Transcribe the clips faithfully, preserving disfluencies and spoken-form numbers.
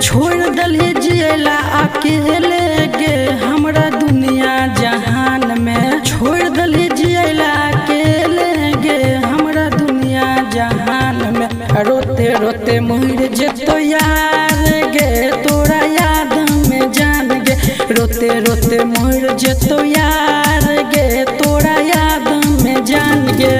छोड़ दली जियला अकेले गे हमरा दुनिया जहान में। छोड़ दली जियला अकेले गे हमरा दुनिया जहान में। रोते रोते मर जेतो यार गे तोरा याद में जान गे। रोते रोते मर जेतो यार गे तोरा याद में जान गे।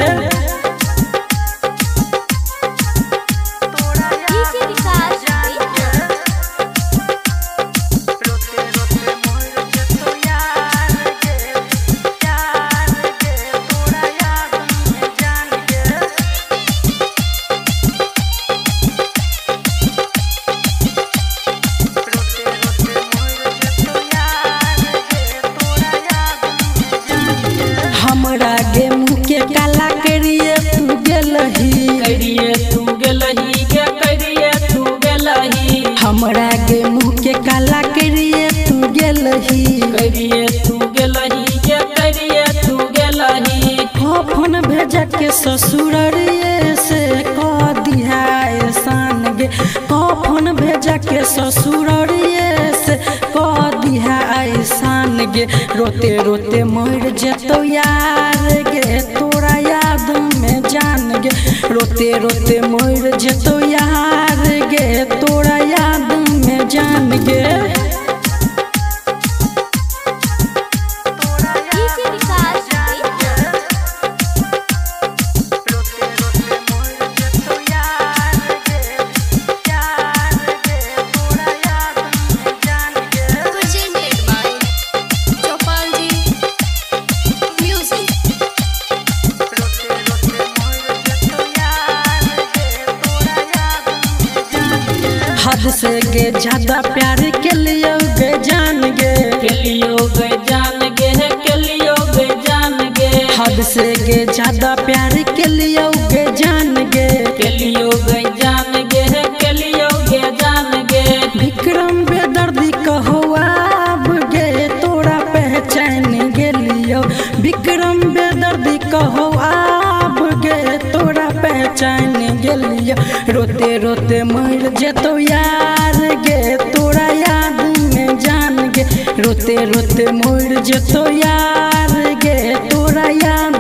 हमरा गे मुँह के काला करिए तू गेलही करिए तू गेलही गे करिए तू गेलही। हमरा गे मुँह के काला करिए तू गेलही करिए तू गेलही गे करिए तू गेलही। फोन भेज के ससुररिए से कह दिया एहसान गे। फोन भेज के ससुररिए से कह दिया एहसान गे। रोते रोते मर जेतो यार गे तोरा याद में जान गे। रोते रोते मर जेतो यार गे तोरा याद में जान गे। हद से गे ज्यादा प्यार के लियो गे जान गे। के लियो गे जान गे के लियो गे जान गे। हद से गे ज्यादा प्यार के लियो गे जान गे। के लियो गे जान गे के लियो गे जान गे। विक्रम बेदर्दी कहो अब गे तोरा पहचान गेलियो। विक्रम बेदर्दी कहो अब गे तोरा पहचान गेलियो। रोते रोते मर जेतो यार गे तोरा याद में जान गे। रोते रोते मर जेतो यार गे तोरा याद